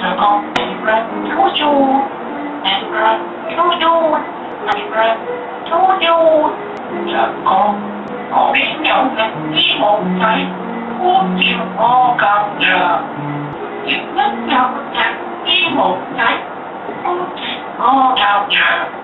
Chờ con tìm ra chú chú, tìm ra chú chú, tìm ra chú chú. Chờ con biết nhau là chỉ một cái uống chịu ho cầm giờ. Chịu nhất nhau là chỉ một cái uống chịu ho cầm giờ.